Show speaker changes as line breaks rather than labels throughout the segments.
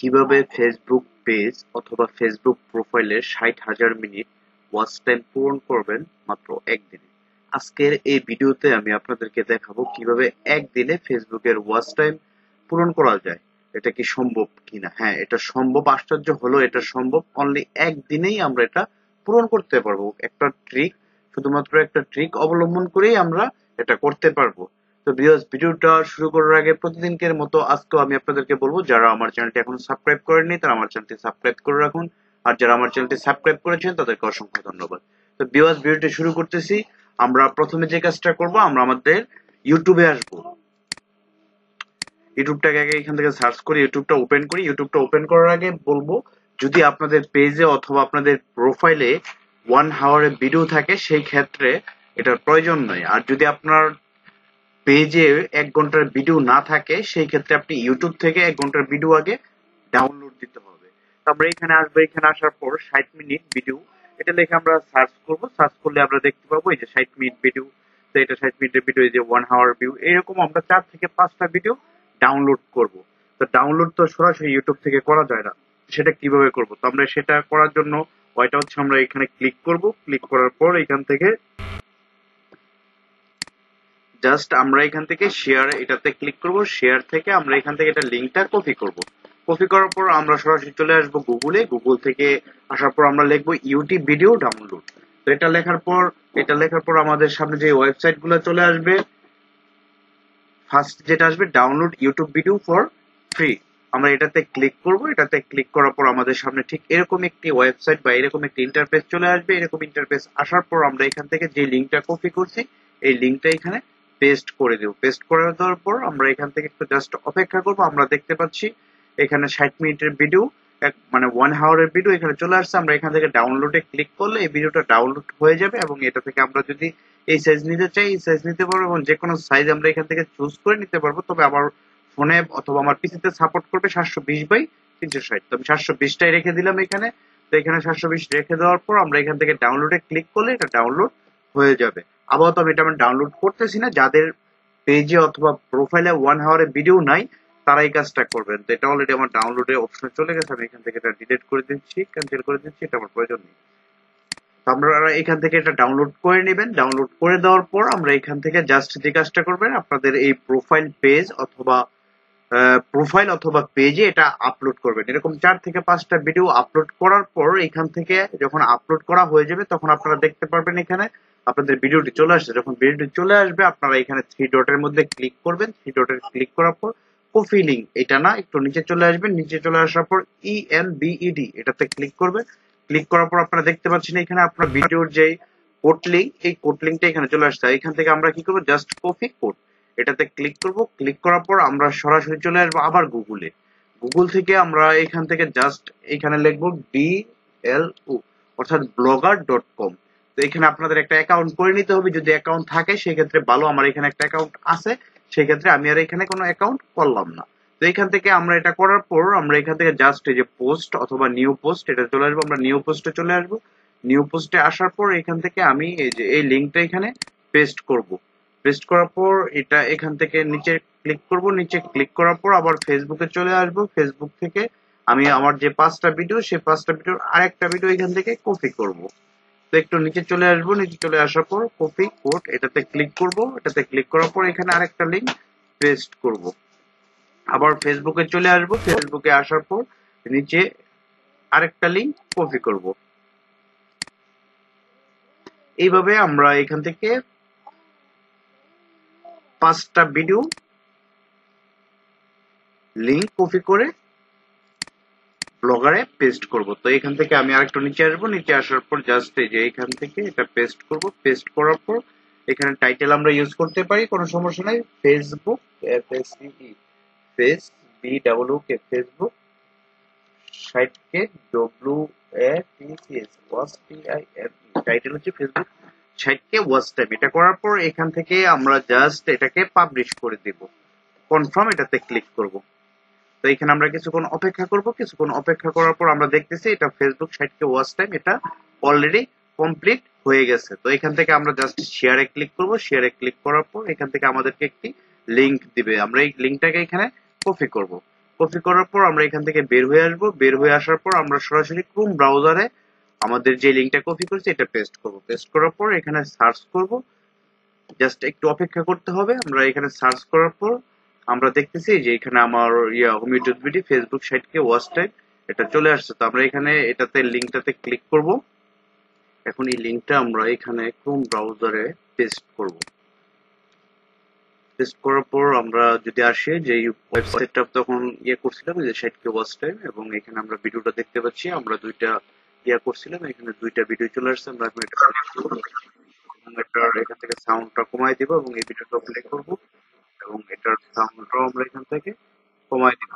কিভাবে Facebook page অথবা Facebook প্রোফাইলের 60,000 মিনিট ওয়াচ টাইম পূরণ করবেন মাত্র একদিনে। আজকের এই ভিডিওতে আমি আপনাদেরকে দেখাবো কিভাবে একদিনে ফেসবুকের ওয়াচ টাইম পূরণ করা যায়। এটা কি সম্ভব কিনা? হ্যাঁ, এটা সম্ভব। আশ্চর্য হলো এটা সম্ভব। অনলি একদিনেই আমরা এটা পূরণ করতে পারবো। শুধুমাত্র একটা ট্রিক অবলম্বন করেই আমরা এটা করতে পারবো। তো ভিউয়ার্স, ভিডিওটা শুরু করার আগে প্রতিদিনকের মতো আজকেও আমি আপনাদেরকে বলবো, যারা আমার চ্যানেলটি এখনো সাবস্ক্রাইব করেননি তারা আমার চ্যানেলটি সাবস্ক্রাইব করে রাখুন, আর যারা আমার চ্যানেলটি সাবস্ক্রাইব করেছেন তাদেরকে অসংখ্য ধন্যবাদ। তো ভিউয়ার্স, ভিডিওটি শুরু করতেছি। আমরা প্রথমে যে কাজটা করব, আমরা আমাদের ইউটিউবে আসবো। ইউটিউবটাকে আগে এখান থেকে সার্চ করি, ইউটিউবটা ওপেন করি। ইউটিউবটা ওপেন করার আগে বলবো, যদি আপনাদের পেজে অথবা আপনাদের প্রোফাইলে 1 আওয়ারের ভিডিও থাকে সেই ক্ষেত্রে এটার প্রয়োজন নয়। আর যদি আপনার পেজে 1 ঘন্টার ভিডিও না থাকে সেই ক্ষেত্রে আপনি ইউটিউব থেকে 1 ঘন্টার ভিডিও আগে ডাউনলোড দিতে হবে। তো আমরা এখানে আসবো। এখানে আসার পর 60 মিনিট ভিডিও এটা লিখে আমরা সার্চ করব। সার্চ করলে আমরা দেখতে পাবো এই যে 60 মিনিট ভিডিও। তো এটা 60 মিনিটের ভিডিও, এই যে 1 আওয়ার ভিউ, এরকম আমরা 4 থেকে 5টা ভিডিও ডাউনলোড করব। তো ডাউনলোড তো সরাসরি ইউটিউব থেকে করা যায় না, সেটা কিভাবে করব? তো আমরা সেটা করার জন্য ওইটা হচ্ছে আমরা এখানে ক্লিক করব। ক্লিক করার পর এখান থেকে জাস্ট আমরা এখান থেকে শেয়ার এটাতে ক্লিক করব। শেয়ার থেকে আমরা এখান থেকে এটা লিংকটা কপি করব। কপি করার পর আমরা সরাসরি চলে আসব গুগলে। গুগল থেকে আসার পর আমরা লিখব ইউটিউব ভিডিও ডাউনলোড। তো এটা লেখার পর আমাদের সামনে যে ওয়েবসাইট গুলো চলে আসবে, ফার্স্ট যেটা আসবে download YouTube video for free, আমরা এটাতে ক্লিক করব। এটাতে ক্লিক করার পর আমাদের সামনে ঠিক এরকম একটি ওয়েবসাইট বা এরকম একটি ইন্টারফেস চলে আসবে। এরকম ইন্টারফেস আসার পর আমরা এখান থেকে যে লিংকটা কপি করছি এই লিংকটা এখানে পেস্ট করে দেব। পেস্ট করে দেওয়ার পর আমরা এখান থেকে একটু জাস্ট অপেক্ষা করব। আমরা দেখতে পাচ্ছি এখানে 60 মিনিটের ভিডিও, মানে 1 আওয়ারের ভিডিও এখানে চলে আসছে। আমরা এখান থেকে ডাউনলোডে ক্লিক করলে এই ভিডিওটা ডাউনলোড হয়ে যাবে এবং এটা থেকে আমরা যদি এই সাইজ নিতে চাই এই সাইজ নিতে পারবো এবং যে কোনো সাইজ আমরা এখান থেকে চুজ করে নিতে পারবো। তবে আমার ফোনে অথবা আমার পিসিতে সাপোর্ট করবে 720x360। তো আমি 720টাই রেখে দিলাম এখানে। তো এখানে 720 রেখে দেওয়ার পর আমরা এখান থেকে ডাউনলোডে ক্লিক করলে এটা ডাউনলোড হয়ে যাবে। আপাতত আমি এটা ডাউনলোড করতেছি না। যাদের পেজে অথবা প্রোফাইলে 1 আওয়ারের ভিডিও নাই তারা এই কাজটা করবেন। তো এটা অলরেডি আমার ডাউনলোডে অপশনে চলে গেছে। আমি এখান থেকে এটা ডিলিট করে দিচ্ছি, ক্যান্সেল করে দিচ্ছি, এটা আমার প্রয়োজন নেই। আপনারা এখান থেকে এটা ডাউনলোড করে নেবেন। ডাউনলোড করে দেওয়ার পর আমরা এখান থেকে জাস্ট যে কাজটা করবেন, আপনাদের এই প্রোফাইল অথবা পেজে এটা আপলোড করবেন। এরকম 4 থেকে 5টা ভিডিও আপলোড করার পর এখান থেকে যখন আপলোড করা হয়ে যাবে তখন আপনারা দেখতে পারবেন এখানে আপনাদের ভিডিওটি চলে আসছে। যখন ভিডিওটি চলে আসবে আপনারা এখানে 3 ডটের মধ্যে ক্লিক করবেন। 3 ডটের ক্লিক করার পর কপি লিংক, এটা না একটু নিচে চলে আসবেন। নিচে চলে আসার পর ENBED এটাতে ক্লিক করবেন। ক্লিক করার পর আপনারা দেখতে পাচ্ছেন এখানে আপনার ভিডিওর যে কোড লিংক, এই কোড লিংকটা এখানে চলে আসছে। এখান থেকে আমরা কি করব, জাস্ট কপি কোড এটাতে ক্লিক করব। ক্লিক করার পর আমরা সরাসরি চলে আসবো আবার গুগলে। গুগল থেকে আমরা এখান থেকে জাস্ট এখানে লিখবো BLO অর্থাৎ blogger.com। তো এখানে আপনাদের একটা অ্যাকাউন্ট করে নিতে হবে। যদি অ্যাকাউন্ট থাকে সেই ক্ষেত্রে ভালো। আমার এখানে একটা অ্যাকাউন্ট আছে, সেই ক্ষেত্রে আমি আর এখানে কোনো অ্যাকাউন্ট করলাম না। তো এখান থেকে আমরা এটা করার পর আমরা এখান থেকে জাস্ট এই যে পোস্ট অথবা নিউ পোস্ট এটা চলে আসবো। আমরা নিউ পোস্টে চলে আসবো। নিউ পোস্টে আসার পর এখান থেকে আমি এই যে এই লিংকটা এখানে পেস্ট করব। পেস্ট করার পর এটা এখান থেকে নিচে ক্লিক করব। নিচে ক্লিক করার পর আবার ফেসবুকে চলে আসব। ফেসবুক থেকে আমি আমার যে 5টা ভিডিও সেই 5টা ভিডিওর আরেকটা ভিডিও এখান থেকে কপি করব। তো একটু নিচে চলে আসব। নিচে চলে আসার পর কপি কোড এটাতে ক্লিক করব। এটাতে ক্লিক করার পর এখানে আরেকটা লিংক পেস্ট করব। আবার ফেসবুকে চলে আসব। ফেসবুকে আসার পর নিচে আরেকটা লিংক কপি করব। এইভাবে আমরা এখান থেকে 5টা ভিডিও লিংক কপি করে ব্লগারে পেস্ট করব। তো এখান থেকে আমি আরেকটু নিচে আসবো। নিচে আসার পর জাস্ট এই যে এখান থেকে এটা পেস্ট করব। পেস্ট করার পর এখানে টাইটেল আমরা ইউজ করতে পারি, কোনো সমস্যা নাই। Facebook FACE face BWK Facebook 60K WATCS watch TIME, title হচ্ছে ফেসবুক 60K ওয়াচ টাইম। এটা করার পর এখান থেকে আমরা জাস্ট এটাকে পাবলিশ করে দেব। কনফার্ম এটাতে ক্লিক করব। তো এখানে আমরা কিছুক্ষণ অপেক্ষা করব। কিছুক্ষণ অপেক্ষা করার পর আমরা দেখতেছি এটা ফেসবুক 60K ওয়াচ টাইম এটা অলরেডি কমপ্লিট হয়ে গেছে। তো এখান থেকে আমরা জাস্ট শেয়ারে ক্লিক করব। শেয়ারে ক্লিক করার পর এখান থেকে আমাদেরকে একটি লিংক দিবে। আমরা এই লিংকটাকে এখানে কপি করব। কপি করার পর আমরা এখান থেকে বের হয়ে আসবো। বের হয়ে আসার পর আমরা সরাসরি ক্রোম ব্রাউজারে আমাদের যে লিঙ্কটা কপি করেছি এটা পেস্ট করব। পেস্ট করার পর এখানে সার্চ করব, জাস্ট একটু অপেক্ষা করতে হবে। আমরা এখানে সার্চ করার পর আমরা দেখতেছি যে এখানে আমার হোম ইউটিউব ভিডিও ফেসবুক সাইটকে ওয়াচ টাইম এটা চলে আসছে। তো আমরা এখানে এটাতে লিঙ্কটাতে ক্লিক করব। এখন এই লিঙ্কটা আমরা এখানে ক্রোম ব্রাউজারে পেস্ট করব। পেস্ট করার পর আমরা যদি আসি যে ওয়েবসাইটটা তখন করছিলাম যে সাইটকে ওয়াচ টাইম, এবং এখানে আমরা ভিডিওটা দেখতে পাচ্ছি। আমরা দুইটা করছিলাম, এখানে দুইটা ভিডিও চলে আসছে। আমরা এখন এটা সিলেক্ট করব এবং এটার এখান থেকে সাউন্ডটা কমাই দিব এবং এই ভিডিওটা প্লে করব এবং এটার সাউন্ডটাও আমরা এখান থেকে কমাই দিব।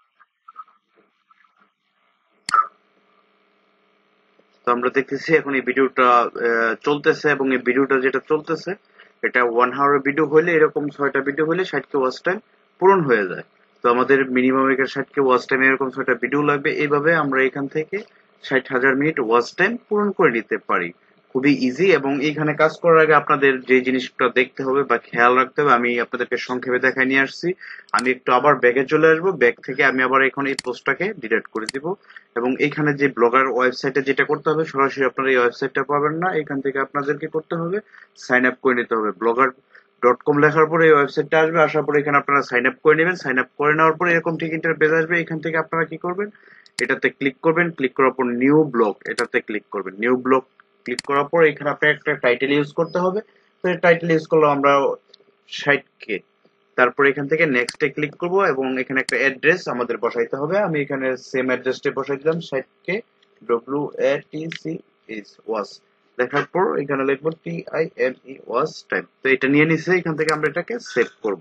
তো আমরা দেখতেছি এখন এই ভিডিওটা চলতেছে, এবং এই ভিডিওটা যেটা চলতেছে এটা 1 আওয়ার ভিডিও হলে, এরকম 6টা ভিডিও হলে 60কে ওয়াচ টাইম পূরণ হয়ে যায়। তো আমাদের মিনিমাম এখানে 60কে ওয়াচ টাইম এরকম 6টা ভিডিও লাগবে। এইভাবে আমরা এখান থেকে 60,000 মিনিট ওয়াচ টাইম পূরণ করে নিতে পারি। খুবই ইজি। এবং এইখানে কাজ করার আগে আপনাদের যে জিনিসটা দেখতে হবে বা খেয়াল রাখতে হবে আমি আপনাদেরকে সংক্ষেপে দেখায় নিয়ে আসছি। আমি একটু আবার ব্যাকে চলে আসবো। ব্যাক থেকে আমি আবার এখন এই পোস্টটাকে ডিলিট করে দিব, এবং এখানে যে ব্লগার ওয়েবসাইটে যেটা করতে হবে, সরাসরি আপনারা এই ওয়েবসাইটটা পাবেন না। এখান থেকে আপনাদেরকে করতে হবে সাইন আপ করে নিতে হবে। blogger.com লেখার পরে এই ওয়েবসাইটটা আসবে। আসার পরে এখানে আপনারা সাইন আপ করে নেবেন। সাইন আপ করে নেওয়ার পরে এরকম ঠিক ইন্টারফেস আসবে। এখান থেকে আপনারা কি করবেন, এটাতে ক্লিক করবেন। ক্লিক করার পর নিউ ব্লগ এটাতে ক্লিক করবেন। নিউ ব্লগ ক্লিক করার পর এখানে আপনার একটা টাইটেল ইউজ করতে হবে। তো এই টাইটেল ইউজ করলে আমরা 60K। তারপর এখান থেকে নেক্সটে ক্লিক করব এবং এখানে একটা অ্যাড্রেস আমাদের বসাইতে হবে। আমি এখানে সেম অ্যাড্রেসটা বসাই দিলাম 60K WATCH ওয়াচ। দেখার পর এখানে লিখবো TIME ওয়াচ টাইম। তো এটা নিয়ে নিছে। এখান থেকে আমরা এটাকে সেভ করব।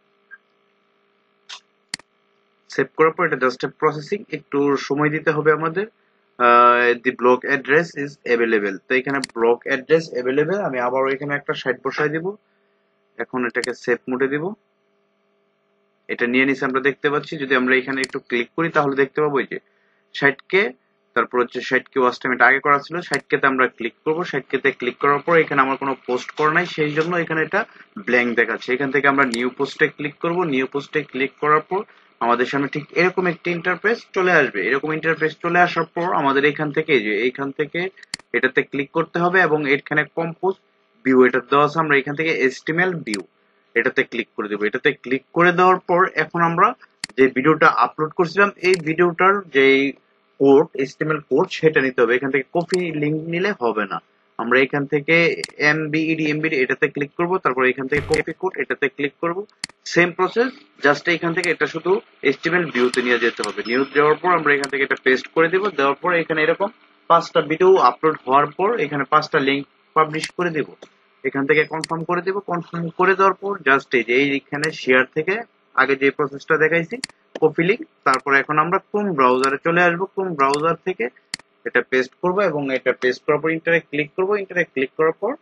সেভ করার পর এটা জাস্ট প্রসেসিং, একটু সময় দিতে হবে আমাদের। The block address is available. তো এখানে ব্লক অ্যাড্রেস অ্যাভেলেবেল। আমি আবার এখানে একটা 60 বসাই দিব। এখন এটাকে সেভ মোডে দিব। এটা নিয়ে নিছে আমরা দেখতে পাচ্ছি। যদি আমরা এখানে একটু ক্লিক করি তাহলে দেখতে পাবো এই যে 60K, তারপর হচ্ছে 60K ওয়াচ টাইম এটা আগে করা ছিল। 60K তে আমরা ক্লিক করব। 60K তে ক্লিক করার পর এখানে আমার কোনো পোস্ট করা নাই, সেই জন্য এখানে এটা ব্ল্যাঙ্ক দেখাচ্ছে। এখান থেকে আমরা নিউ পোস্টে ক্লিক করব। নিউ পোস্টে ক্লিক করার পর আমাদের সামনে ঠিক এরকম একটি ইন্টারফেস চলে আসবে। এরকম ইন্টারফেস চলে আসার পর আমাদের এখান থেকে যে এইখান থেকে এটাতে ক্লিক করতে হবে এবং এখানে কম্পোজ ভিউ এটা দেওয়া আছে। আমরা এখান থেকে HTML ভিউ এটাতে ক্লিক করে দেবো। এটাতে ক্লিক করে দেওয়ার পর এখন আমরা যে ভিডিওটা আপলোড করছিলাম এই ভিডিওটার যে কোড HTML কোড সেটা নিতে হবে। এখান থেকে কপি লিংক নিলে হবে না। আমরা এখান থেকে MBED এটাতে ক্লিক করব। তারপর এখান থেকে কপি কোড এটাতে ক্লিক করব। সেম প্রসেস, জাস্ট এখান থেকে এটা শুধু HTML ভিউতে নিয়ে যেতে হবে। নিউজ দেওয়ার পর আমরা এখান থেকে এটা পেস্ট করে দেব। দেওয়ার পর এখানে এরকম 5টা ভিডিও আপলোড হওয়ার পর এখানে 5টা লিংক পাবলিশ করে দেব। এখান থেকে কনফার্ম করে দেব। কনফার্ম করে দেওয়ার পর জাস্ট এই যে এইখানে শেয়ার থেকে আগে যে প্রসেসটা দেখাইছি কপি লিংক, তারপর এখন আমরা ক্রোম ব্রাউজারে চলে আসবো। ক্রোম ব্রাউজার থেকে এটা পেস্ট করব এবং এটা পেস্ট করার পর ইন্টারে ক্লিক করব। ইন্টারে ক্লিক করার পর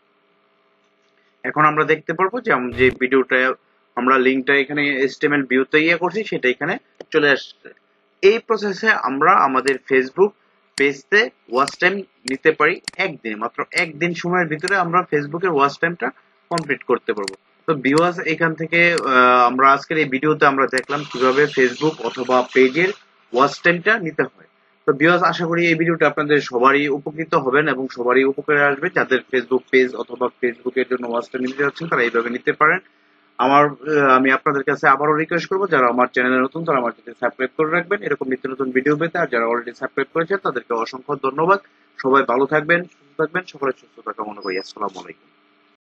এখন আমরা দেখতে পারবো যে যে ভিডিওটা আমরা লিংকটা এখানে HTML ভিউতে করছি সেটা এখানে চলে আসছে। এই প্রসেসে আমরা আমাদের ফেসবুক পেজতে ওয়াচ টাইম নিতে পারি একদিন, মাত্র একদিন সময়ের ভিতরে আমরা ফেসবুকের ওয়াচ টাইমটা কমপ্লিট করতে পারবো। তো ভিউয়ার্স, এখান থেকে আমরা আজকের এই ভিডিওতে আমরা দেখলাম কিভাবে ফেসবুক অথবা পেজের ওয়াচ টাইমটা নিতে হয়। তো ভিউয়ার্স, আশা করি এই ভিডিওটা আপনাদের সবারই উপকৃত হবেন এবং সবারই উপকারে আসবে। যাদের ফেসবুক পেজ অথবা ফেসবুকের জন্য ওয়াচ টাইম নিতে যাচ্ছেন তারা এইভাবে নিতে পারেন। আমি আপনাদের কাছে আবারও রিকোয়েস্ট করবো, যারা আমার চ্যানেলে নতুন তারা আমার চ্যানেল সাবস্ক্রাইব করে রাখবেন এরকম নিত্য নতুন ভিডিও পেতে। আর যারা অলরেডি সাবস্ক্রাইব করেছেন তাদেরকে অসংখ্য ধন্যবাদ। সবাই ভালো থাকবেন, সুস্থ থাকবেন, সকলের সুস্থতা কামনা করি। আসসালামু আলাইকুম।